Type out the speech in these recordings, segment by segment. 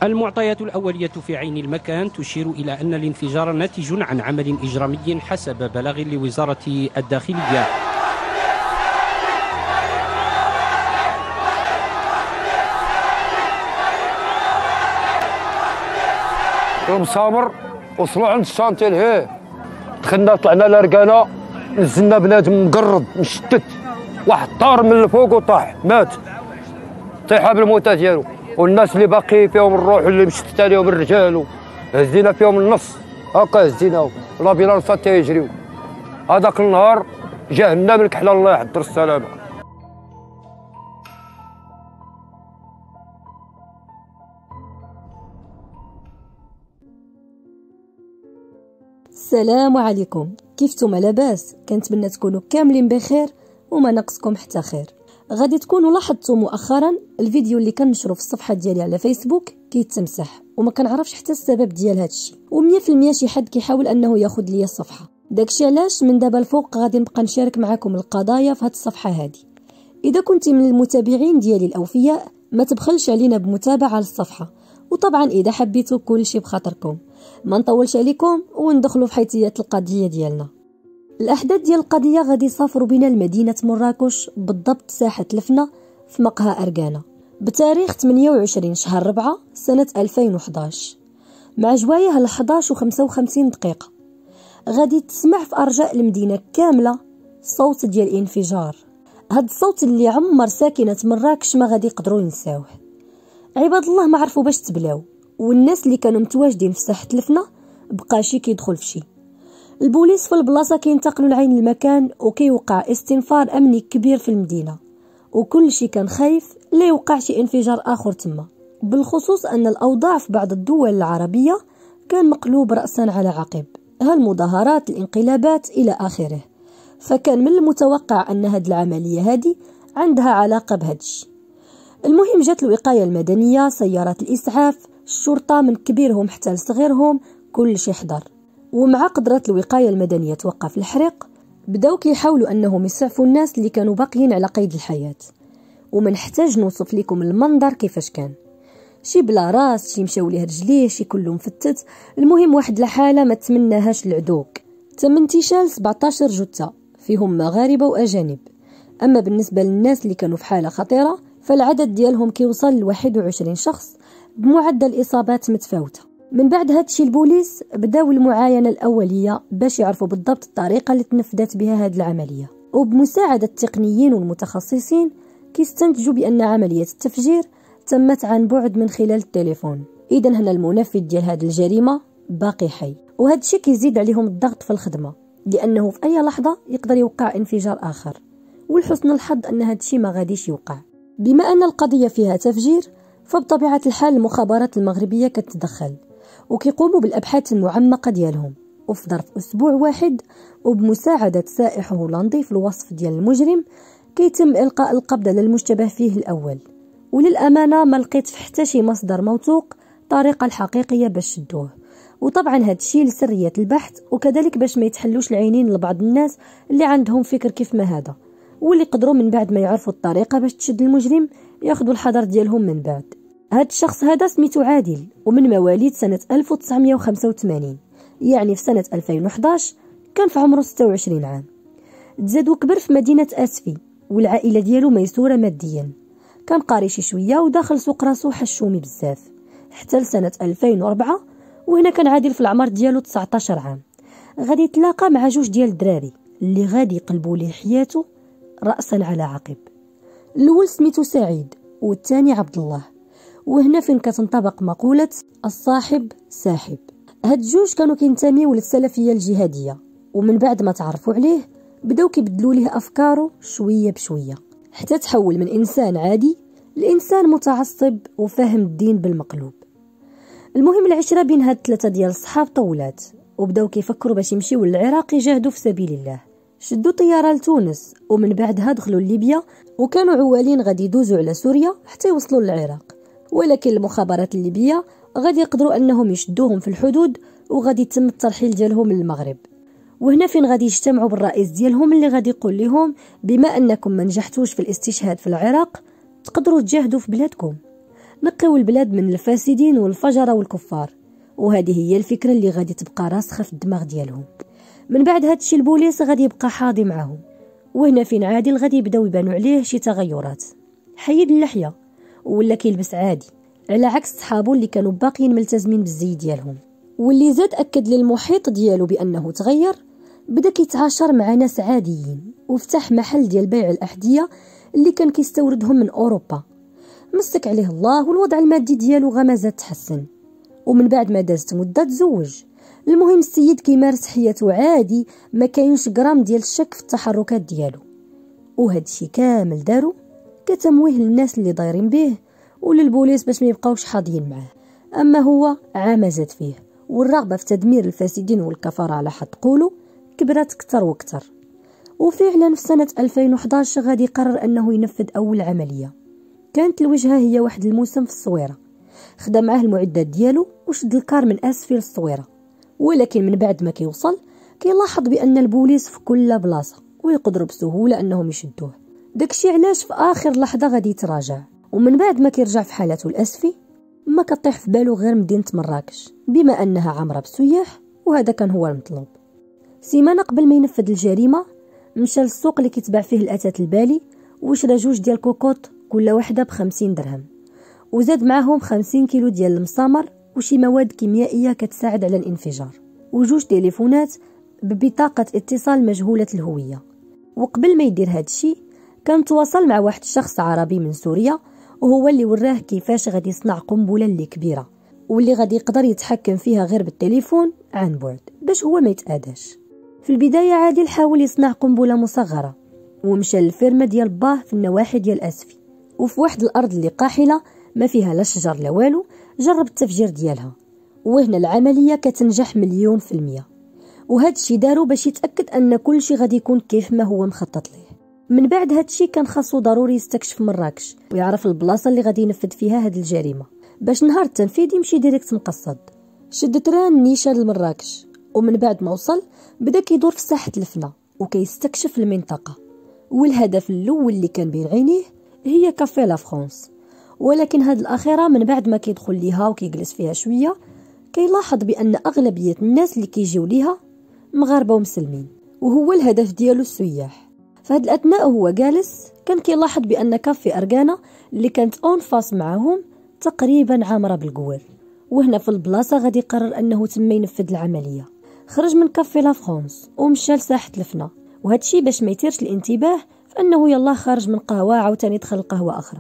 المعطيات الأولية في عين المكان تشير إلى أن الانفجار ناتج عن عمل إجرامي حسب بلاغ لوزارة الداخلية. يوم سامر وصلوا عند الشانتي لهيه، دخلنا طلعنا لرقانه، نزلنا بنادم مقرض مشتت، واحد طار من الفوق وطاح مات طيحه بالموتة ديالو، والناس اللي باقي فيهم الروح واللي مشتت عليهم الرجال هزينا فيهم النص هكا هزيناهم لابيلانس تيجريو. هذاك النهار جهنم الكحله الله يحضر السلامه. السلام عليكم، كيفتم؟ لاباس؟ كنتمنى تكونوا كاملين بخير وما ناقصكم حتى خير. غادي تكونوا لاحظتوا مؤخرا الفيديو اللي كنشرو في الصفحه ديالي على فيسبوك كيتمسح وما كنعرفش حتى السبب ديال هذا الشيء، و100% شي حد كيحاول انه ياخذ ليا الصفحه. داكشي علاش من دابا الفوق غادي نبقى نشارك معكم القضايا في هذه الصفحه هذه. اذا كنتي من المتابعين ديالي الاوفياء ما تبخلش علينا بمتابعه للصفحه، وطبعا اذا حبيتوا كل شيء بخاطركم. ما نطولش عليكم وندخلوا في حيثيات القضيه ديالنا. الاحداث ديال القضيه غادي يسافروا بنا لمدينه مراكش، بالضبط ساحه الفنا في مقهى اركانه، بتاريخ 28 شهر 4 سنه 2011 مع جوايه 11:55 دقيقه. غادي تسمع في ارجاء المدينه كامله صوت ديال انفجار. هاد الصوت اللي عمر ساكنه مراكش ما غادي يقدروا ينساوه. عباد الله ما عرفوا باش تبلاو، والناس اللي كانوا متواجدين في ساحه الفنا بقى شي كيدخل في شي. البوليس في البلاصه كينتقلوا لعين المكان وكيوقع استنفار امني كبير في المدينه، وكل شي كان خايف لا يوقع شي انفجار اخر تما، بالخصوص ان الاوضاع في بعض الدول العربيه كان مقلوب راسا على عقب، هالمظاهرات الانقلابات الى اخره. فكان من المتوقع ان هاد العمليه هادي عندها علاقه بهادشي. المهم جات الوقايه المدنيه، سيارات الاسعاف، الشرطه من كبيرهم حتى لصغيرهم، كل شي حضر. ومع قدرة الوقاية المدنية توقف الحريق، بداو كيحاولوا أنهم يسعفوا الناس اللي كانوا باقيين على قيد الحياة. وما نحتاج نوصف لكم المنظر كيفاش كان، شي بلا راس، شي مشاو ليه رجليه، شي كله مفتت. المهم واحد الحالة ما تمناهاش العدوك. تم انتشال 17 جثة فيهم مغاربة وأجانب. أما بالنسبة للناس اللي كانوا في حالة خطيرة فالعدد ديالهم كيوصل ل 21 شخص بمعدل إصابات متفاوتة. من بعد هادشي البوليس بداو المعاينة الأولية باش يعرفوا بالضبط الطريقة اللي تنفذت بها هاد العملية، وبمساعدة التقنيين والمتخصصين كيستنتجوا بأن عملية التفجير تمت عن بعد من خلال التليفون. إذن هنا المنفذ ديال هاد الجريمة باقي حي، وهاد الشيء كيزيد عليهم الضغط في الخدمة، لأنه في أي لحظة يقدر يوقع انفجار آخر. ولحسن الحظ أن هاد الشيء ما غاديش يوقع. بما أن القضية فيها تفجير فبطبيعة الحال المخابرات المغربية كتدخل وكيقوموا بالأبحاث المعمقة ديالهم، وفي ظرف أسبوع واحد وبمساعدة سائح هولندي في الوصف ديال المجرم كيتم إلقاء القبض على المشتبه فيه الأول. وللأمانة ما لقيت في حتى شي مصدر موثوق طريقة الحقيقية باش شدوه، وطبعا هاد الشيء لسرية البحث، وكذلك باش ما يتحلوش العينين لبعض الناس اللي عندهم فكر كيف ما هذا، واللي قدروا من بعد ما يعرفوا الطريقة باش تشد المجرم ياخذوا الحذر ديالهم من بعد. هاد الشخص هذا سميتو عادل، ومن مواليد سنة 1985، يعني في سنة 2011 كان في عمره 26 عام. تزاد وكبر في مدينة أسفي، والعائلة ديالو ميسورة ماديا. كان قاري شي شوية وداخل سوق راسو حشومي بزاف حتى لسنة 2004، وهنا كان عادل في العمر ديالو 19 عام. غادي يتلاقى مع جوج ديال الدراري اللي غادي يقلبوا ليه حياته رأسا على عقب. الأول سميتو سعيد والثاني عبد الله، وهنا فين كتنطبق مقولة الصاحب ساحب. هاد الجوج كانوا كينتميو للسلفية الجهادية، ومن بعد ما تعرفوا عليه بداو كيبدلوا ليه أفكاره شوية بشوية حتى تحول من إنسان عادي لإنسان متعصب وفاهم الدين بالمقلوب. المهم العشرة بين هاد الثلاثة ديال الصحاب طولات، وبداو كيفكروا باش يمشيو للعراق يجاهدوا في سبيل الله. شدوا طيارة لتونس، ومن بعدها دخلوا لليبيا، وكانوا عوالين غادي يدوزوا على سوريا حتى يوصلوا للعراق. ولكن المخابرات الليبية غادي يقدروا انهم يشدوهم في الحدود، وغادي يتم الترحيل ديالهم للمغرب. وهنا فين غادي يجتمعوا بالرئيس ديالهم اللي غادي يقول لهم بما انكم ما نجحتوش في الاستشهاد في العراق تقدروا تجاهدوا في بلادكم. نقيو البلاد من الفاسدين والفجرة والكفار، وهذه هي الفكرة اللي غادي تبقى راسخة في الدماغ ديالهم. من بعد هادشي البوليس غادي يبقى حاضي معاهم، وهنا فين عادل غادي يبداو يبانوا عليه شي تغيرات. حيد اللحية ولا كيلبس عادي، على عكس صحابو اللي كانوا باقيين ملتزمين بالزي ديالهم. واللي زاد أكد للمحيط ديالو بأنه تغير، بدا كيتعاشر مع ناس عاديين وفتح محل ديال بيع الأحذية اللي كان كيستوردهم من أوروبا. مسك عليه الله والوضع المادي ديالو غا زاد تحسن. ومن بعد ما دازت مدة تزوج. المهم السيد كيمارس حياته عادي، ما كاينش غرام ديال الشك في التحركات ديالو. وهذا الشيء كامل دارو كتمويه للناس اللي دايرين به وللبوليس باش ما يبقاوش حاضيين معاه. اما هو عام زاد فيه، والرغبه في تدمير الفاسدين والكفره على حد قولوا كبرت اكثر واكثر. وفعلا في سنه 2011 غادي يقرر انه ينفذ اول عمليه. كانت الوجهه هي واحد الموسم في الصويره. خدا معاه المعدات ديالو وشد الكار من اسفل الصويره، ولكن من بعد ما كيوصل كيلاحظ بان البوليس في كل بلاصه ويقدروا بسهوله انهم يشدوه. داكشي علاش في اخر لحظه غادي يتراجع. ومن بعد ما كيرجع في حالته الاسفي ما كطيح في بالو غير مدينه مراكش، بما انها عامره بالسياح وهذا كان هو المطلوب. سيمانه قبل ما ينفذ الجريمه مشى للسوق اللي كيتباع فيه الاثاث البالي وشرا 2 ديال كوكوط كل واحده ب50 درهم، وزاد معاهم 50 كيلو ديال المسامر وشي مواد كيميائيه كتساعد على الانفجار، و2 تليفونات ببطاقه اتصال مجهوله الهويه. وقبل ما يدير هذا الشيء كان تواصل مع واحد الشخص عربي من سوريا، وهو اللي وراه كيفاش غادي يصنع قنبله اللي كبيره واللي غادي يقدر يتحكم فيها غير بالتليفون عن بعد باش هو ما يتأذاش. في البدايه عادل حاول يصنع قنبله مصغره ومشى للفيرما ديال باه في النواحي ديال اسفي، وفي واحد الارض اللي قاحله ما فيها لا شجر لا والو جرب التفجير ديالها، وهنا العمليه كتنجح 100%. وهذا الشيء دارو باش يتاكد ان كل شيء غادي يكون كيف ما هو مخطط ليه. من بعد هذا الشيء كان خاصو ضروري يستكشف مراكش ويعرف البلاصه اللي غادي ينفذ فيها هذه الجريمه باش نهار التنفيذ يمشي ديريكت مقصد. شد تران نيشان لمراكش، ومن بعد ما وصل بدا كيدور في ساحه الفنا وكيستكشف المنطقه. والهدف الاول اللي كان بين عينيه هي كافي لا فرانس، ولكن هاد الاخيره من بعد ما كيدخل ليها وكيجلس فيها شويه كيلاحظ بان اغلبيه الناس اللي كيجيو ليها مغاربه ومسلمين، وهو الهدف ديالو السياح. فهاد الاثناء هو جالس كان كيلاحظ بان كافي ارغانا اللي كانت اون فاس معاهم تقريبا عامره بالقوال. وهنا في البلاصه غادي يقرر انه تم ينفذ العمليه. خرج من كافي لا فرانس ومشى لساحه الفنا، وهذا الشيء باش ما يثيرش الانتباه فانه يلا خارج من قهوه عاوتاني دخل لقهوه اخرى.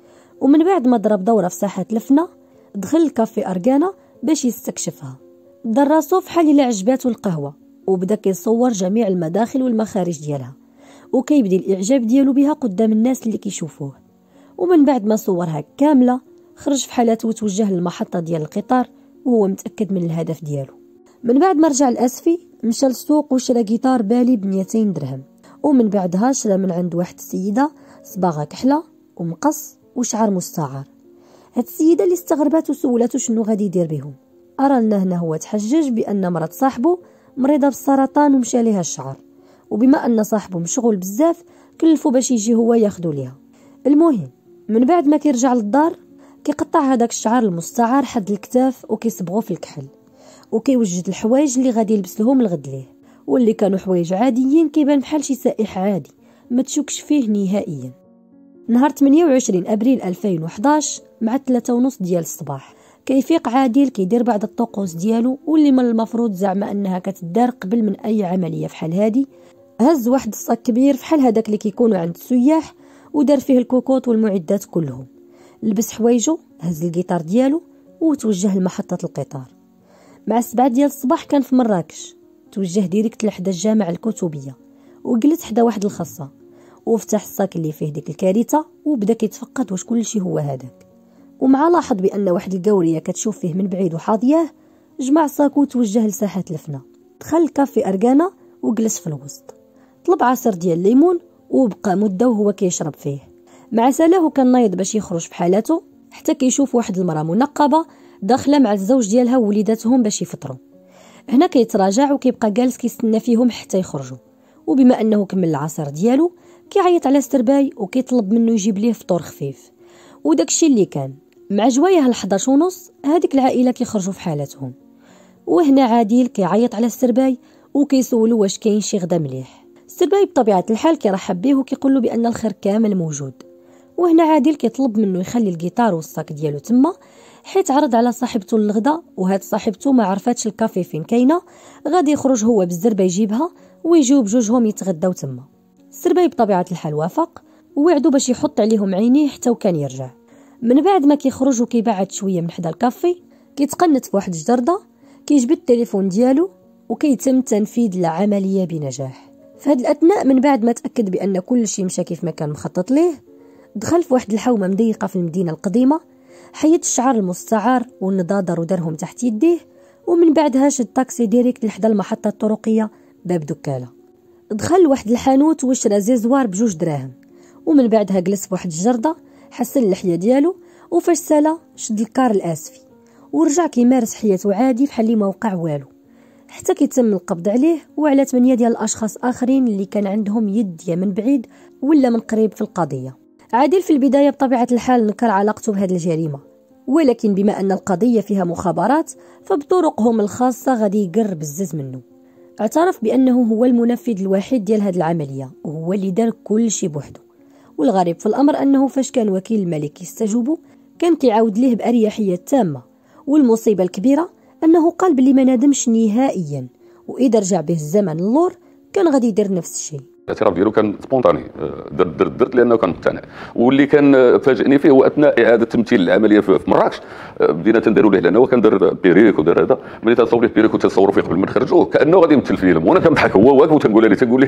ومن بعد ما ضرب دوره في ساحه الفنا دخل لكافي ارغانا باش يستكشفها. دار راسو فحال الا عجباتو القهوه وبدا كيصور جميع المداخل والمخارج ديالها وكيبدي الاعجاب ديالو بها قدام الناس اللي كيشوفوه. ومن بعد ما صورها كامله خرج في حالته وتوجه للمحطه ديال القطار وهو متاكد من الهدف ديالو. من بعد ما رجع الاسفي مشى للسوق وشرى جيتار بالي ب200 درهم، ومن بعدها شرى من عند واحد السيده صباغه كحله ومقص وشعر مستعار. هاد السيده اللي استغربات وسولاتو شنو غادي يدير بهم. ارى لنا هنا هو تحجج بان مرات صاحبه مريضه بالسرطان ومشى ليها الشعر، وبما ان صاحبه مشغول بزاف كلفو باش يجي هو ياخذو ليها. المهم من بعد ما كيرجع للدار كيقطع هذاك الشعر المستعار حد الكتاف وكيصبغو في الكحل، وكيوجد الحوايج اللي غادي يلبس لهم الغد ليه، واللي كانوا حوايج عاديين كيبان بحال شي سائح عادي ما تشوكش فيه نهائيا. نهار 28 ابريل 2011 مع 3:30 ديال الصباح كيفيق عادل كيدير بعض الطقوس ديالو واللي من المفروض زعما انها كتدار قبل من اي عمليه فحال هادي. هز واحد الصاك كبير فحال هذاك اللي كيكونوا عند السياح ودار فيه الكوكوط والمعدات كلهم، لبس حوايجو هز الجيتار ديالو وتوجه لمحطه القطار. مع 7 ديال الصباح كان في مراكش، توجه ديريكت لحدا الجامعه الكتبيه وجلس حدا واحد الخاصه وفتح الصاك اللي فيه ديك الكارثه وبدا كيتفقد واش كلشي هو هذاك. ومع لاحظ بان واحد القوريه كتشوف فيه من بعيد وحاضياه جمع صاكو وتوجه لساحه الفنا. دخل كافي ارغانا وجلس في الوسط، طلب عصير ديال الليمون وبقى مده وهو كيشرب فيه. مع سالاه كان نايض باش يخرج في حالته حتى كيشوف واحد المراه منقبه داخله مع الزوج ديالها ووليداتهم باش يفطروا. هنا كيتراجع وكيبقى جالس كيستنى فيهم حتى يخرجوا، وبما انه كمل العصير ديالو كيعيط على سترباي وكيطلب منه يجيب ليه فطور خفيف. وداكشي اللي كان مع جوايه 11:30 هذيك العائله كيخرجوا في حالتهم، وهنا عادل كيعيط على السرباي وكيسولو واش كاين شي غدا مليح. السرباي بطبيعه الحال كيرحب به وكيقول له بان الخير كامل موجود. وهنا عادل كيطلب منه يخلي الجيتار والصاك ديالو تما، حيت عرض على صاحبته الغدا، وهاد صاحبته ما عرفاتش الكافي فين كاينه، غادي يخرج هو بالزربه يجيبها ويجيو بجوجهم يتغداو تما. السرباي بطبيعه الحال وافق ووعدو باش يحط عليهم عينيه حتى وكان يرجع. من بعد ما كيخرج وكيبعد شويه من حدا الكافي، كيتقنت في واحد الجرده، كيجبد التليفون ديالو وكيتم تنفيذ العمليه بنجاح. في هاد الاثناء من بعد ما تاكد بان كل شيء مشى كيف ما كان مخطط ليه، دخل في واحد الحومه مضيقه في المدينه القديمه، حيد الشعر المستعار والنضاضر ودارهم تحت يديه، ومن بعدها شد طاكسي ديريكت لحدا المحطه الطرقيه باب دكاله. دخل لواحد الحانوت وشرى زيزوار ب2 دراهم، ومن بعدها جلس بواحد الجرده، حسن اللحيه ديالو، وفاش سالا شد الكار الاسفي ورجع كيمارس حياته عادي بحال اللي ما وقع والو، حتى كيتم القبض عليه وعلى 8 ديال الاشخاص اخرين اللي كان عندهم يد يا من بعيد ولا من قريب في القضيه. عادل في البدايه بطبيعه الحال نكر علاقته بهذه الجريمه، ولكن بما ان القضيه فيها مخابرات فبطرقهم الخاصه غادي يقرب بزز منه. اعترف بانه هو المنفذ الوحيد ديال هذه العمليه وهو اللي دار كل شيء بوحده. والغريب في الامر انه فاش كان وكيل الملك يستجوبه كان كيعاود ليه باريحيه تامه، والمصيبه الكبيره انه قال بلي ما ندمش نهائيا، واذا رجع به الزمن اللور كان غادي يدير نفس الشيء. الاعتراف ديالو كان سبونطاني، درت لانه كان مقتنع. واللي كان فاجئني فيه هو اثناء اعاده تمثيل العمليه في مراكش، بدينا تنديروا ليه لانه كان دار بيريك ودار هذا، ملي تصور ليه بيريك وتصوروا فيه قبل ما نخرجوه كانه غادي يمثل فيلم، وانا كنضحك هو واقف وتنقول لي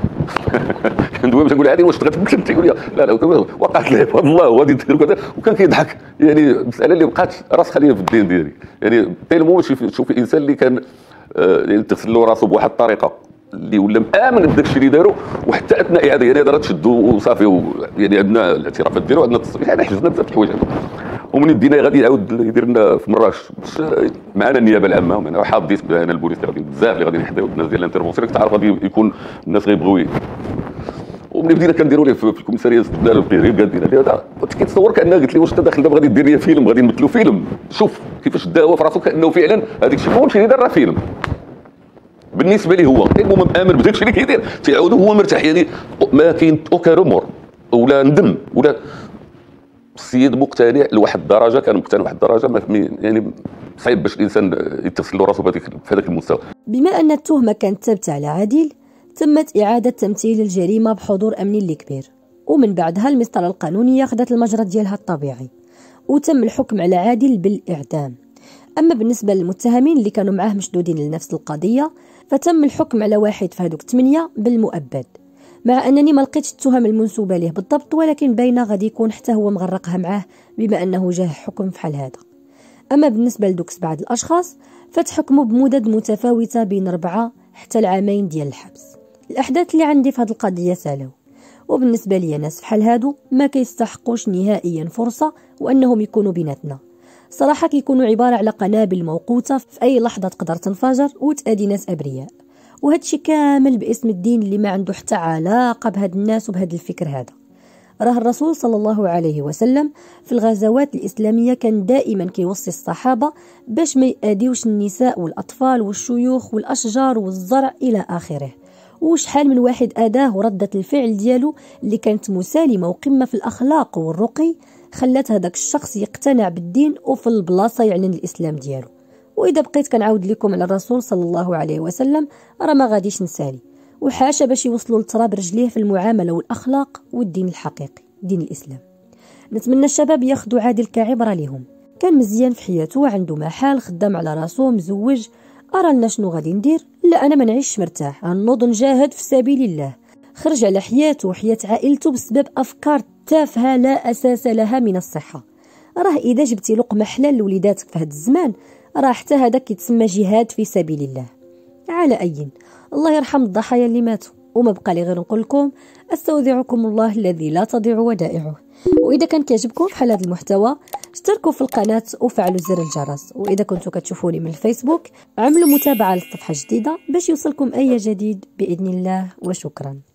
ندوي تنقول لي عادي واش تبغي تمثل، تيقول لي لا وقعت ليه والله غادي ندير كذا، وكان كيضحك. يعني مساله اللي بقات راس خليه في الدين ديالي، يعني تيلمو تشوفي انسان اللي كان يعني تغسل له راسه بواحد الطريقه اللي ولا مآمن بداك الشيء اللي داروا، وحتى اثناء اعاده يعني هذا تشدوا وصافي، يعني عندنا الاعترافات ديالو، عندنا يعني حجزنا بزاف د الحوايج، ومن بدينا غادي يعاود يدير لنا في مراكش معنا النيابه العامه، ومعنا حافظيت بان البوليس غادي بزاف اللي غادي يحضروا الناس ديال الانترفونسيون، تعرف غادي يكون الناس غيبغيو. وملي بدينا كنديروا ليه في الكوميساريه استبدال البيريب قال لنا هذا، كنت كيتصور كانه قلت لي واش انت داخل دابا غادي دير لي فيلم، غادي نمثلوا فيلم، شوف كيفاش دا هو في راسو كانه فعلا هذاك الشيء كلشي اللي دار راه فيلم بالنسبه لي هو. المهم مآمن بداك الشيء اللي كيدير، تيعاود هو مرتاح، يعني ما كاين اوكا رومور ولا ندم ولا. السيد مقتنع لواحد الدرجه، كان مقتنع لواحد الدرجه يعني صعيب باش الانسان يتغسل له راسه في هذاك المستوى. بما ان التهمه كانت ثابته على عادل، تمت اعاده تمثيل الجريمه بحضور امني اللي كبير، ومن بعدها المسطره القانونيه خدت المجرى ديالها الطبيعي، وتم الحكم على عادل بالاعدام. اما بالنسبه للمتهمين اللي كانوا معاه مشدودين لنفس القضيه، فتم الحكم على واحد في هذوك 8 بالمؤبد، مع انني ما لقيتش التهم المنسوبه ليه بالضبط، ولكن باينه غادي يكون حتى هو مغرقها معاه بما انه جاه حكم في حال هذا. اما بالنسبه لدوك 7 الاشخاص فتحكموا بمدد متفاوته بين 4 حتى 2 عام ديال الحبس. الاحداث اللي عندي في هذه القضيه سالاو، وبالنسبه لي ناس بحال هادو ما كيستحقوش نهائيا فرصه وانهم يكونوا بيناتنا. صراحه كيكونوا عباره على قنابل موقوته في اي لحظه تقدر تنفجر وتادي ناس ابرياء، وهادشي كامل باسم الدين اللي ما عنده حتى علاقه بهاد الناس وبهاد الفكر هذا. راه الرسول صلى الله عليه وسلم في الغزوات الاسلاميه كان دائما كيوصي الصحابه باش ما ياديوش النساء والاطفال والشيوخ والاشجار والزرع الى اخره. وشحال من واحد اداه وردة الفعل ديالو اللي كانت مسالمه وقمه في الاخلاق والرقي خلات هذاك الشخص يقتنع بالدين وفي البلاصه يعلن الاسلام ديالو. واذا بقيت كنعاود لكم على الرسول صلى الله عليه وسلم راه ما غاديش نسالي، وحاشا باش يوصلوا لتراب رجليه في المعامله والاخلاق والدين الحقيقي دين الاسلام. نتمنى الشباب ياخذوا عادل كعبره لهم، كان مزيان في حياته، عنده محل، خدام على راسو، مزوج. ارى لنا شنو غادي ندير؟ لا انا ما نعيش مرتاح، غنوض نجاهد في سبيل الله. خرج على حياته وحياه عائلته بسبب افكار تافهه لا اساس لها من الصحه. راه اذا جبتي لقمه حلال لوليداتك في هذا الزمان راه حتى هذاك كيتسمى جهاد في سبيل الله. على اي الله يرحم الضحايا اللي ماتوا، وما بقى لي غير نقول لكم استودعكم الله الذي لا تضيع ودائعه. واذا كان كيعجبكم بحال هذا المحتوى اشتركوا في القناه وفعلوا زر الجرس، واذا كنتوا كتشوفوني من الفيسبوك عملوا متابعه للصفحه الجديده باش يوصلكم اي جديد باذن الله. وشكرا.